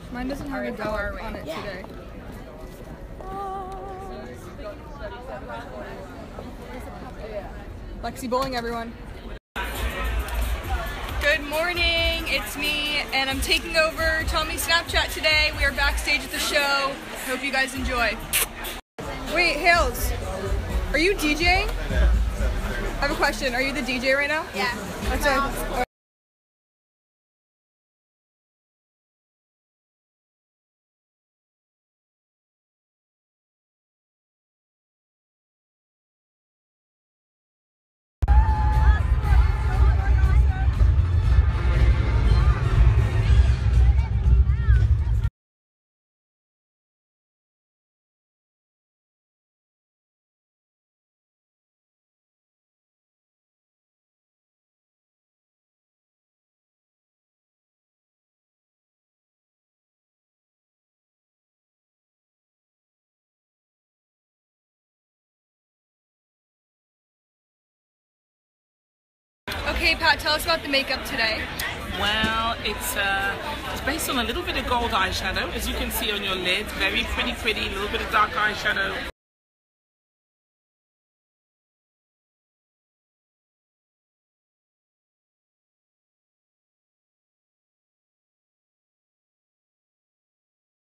Mine doesn't have a dollar on it today. Lexi bowling, everyone. Good morning, it's me, and I'm taking over Tommy's Snapchat today. We are backstage at the show. Hope you guys enjoy. Wait, Hales, are you DJing? I have a question. Are you the DJ right now? Yeah. That's it. Okay, Pat, tell us about the makeup today. Well, it's based on a little bit of gold eyeshadow, as you can see on your lid. Very pretty, a little bit of dark eyeshadow